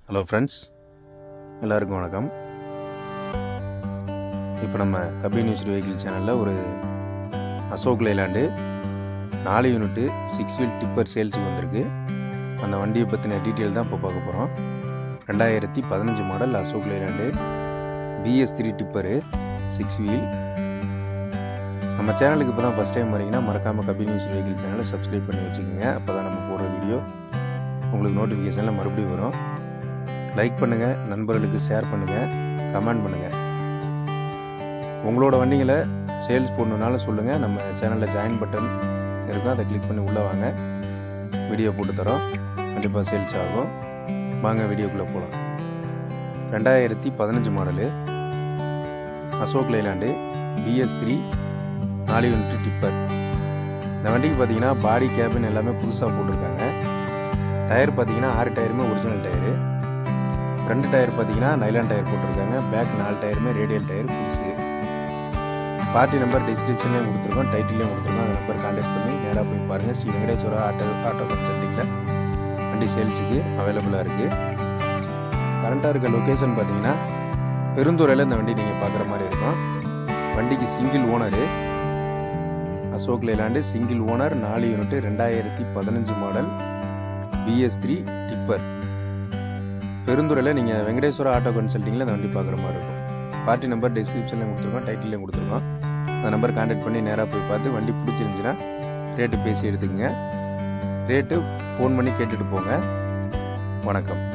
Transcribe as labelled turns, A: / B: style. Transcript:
A: Hello friends, எல்லாருக்கும் வணக்கம். இப்போ நம்ம கபி நியூஸ் வெஹிக்கிள் சேனலில் ஒரு Ashok Leyland 4 unit 6 wheel tipper சேல்ஸுக்கு வந்திருக்கு. அந்த வண்டியை பற்றின டீட்டெயில் தான் இப்போ பார்க்க போகிறோம். 2015 model Ashok Leyland BS3 tipper 6 wheel. நம்ம சேனலுக்கு இப்போ தான் ஃபஸ்ட் டைம் வரீங்கன்னா மறக்காமல் கபி நியூஸ் வெஹிக்கிள் சேனலை சப்ஸ்கிரைப் பண்ணி வச்சுக்கோங்க. அப்போ தான் நம்ம போடுற வீடியோ உங்களுக்கு நோட்டிஃபிகேஷனில் மறுபடியும் வரும். லைக் பண்ணுங்கள், நண்பர்களுக்கு ஷேர் பண்ணுங்கள், கமெண்ட் பண்ணுங்கள். உங்களோட வண்டிகளை சேல்ஸ் போடணுன்னாலும் சொல்லுங்கள். நம்ம சேனலில் ஜாயின் பட்டன் இருக்கும், அதை கிளிக் பண்ணி உள்ளே வாங்க. வீடியோ போட்டு தரோம், கண்டிப்பாக சேல்ஸ் ஆகும். வாங்க வீடியோக்குள்ளே போகலாம். 2015 model Ashok Leyland BS3 4 unit tipper. இந்த வண்டிக்கு பார்த்தீங்கன்னா பாடி கேபின் எல்லாமே புதுசாக போட்டிருக்காங்க. டயர் பார்த்தீங்கன்னா 6 டயருமே ஒரிஜினல் டயரு. ஃப்ரண்ட் டயர் பார்த்தீங்கன்னா நைலான் டயர் போட்டிருக்காங்க. பேக் 4 டயருமே ரேடியல் டயர் புதுசு. பார்ட்டி நம்பர் டிஸ்கிரிப்ஷன்லேயும் கொடுத்துருக்கோம், டைட்டிலையும் கொடுத்துருக்கோம். அந்த நம்பர் கான்டாக்ட் பண்ணி நேராக போய் பாருங்கள். ஸ்ரீ வெங்கடேஸ்வரா ஆட்டோ கன்சல்டிங்கில் வண்டி சேல்ஸுக்கு அவைலபிளாக இருக்குது. கரண்ட்டாக இருக்க லொக்கேஷன் பார்த்தீங்கன்னா பெருந்துறையில் இந்த வண்டி நீங்கள் பார்க்குற மாதிரி இருக்கும். வண்டிக்கு single owner, Ashok Leyland single owner, 4 unit 2015 model BS3 tipper. பெருந்துறையில் நீங்கள் வெங்கடேஸ்வரா ஆட்டோ கன்சல்டிங்கில் அந்த வண்டி பார்க்குற மாதிரி இருக்கும். பார்ட்டி நம்பர் டிஸ்கிரிப்ஷன்லையும் கொடுத்துருக்கோம், டைட்டிலையும் கொடுத்துருக்கோம். அந்த நம்பர் கான்டாக்ட் பண்ணி நேராக போய் பார்த்து வண்டி பிடிச்சிருந்துச்சின்னா ரேட்டு பேசி எடுத்துக்கங்க. ரேட்டு ஃபோன் பண்ணி கேட்டுட்டு போங்க. வணக்கம்.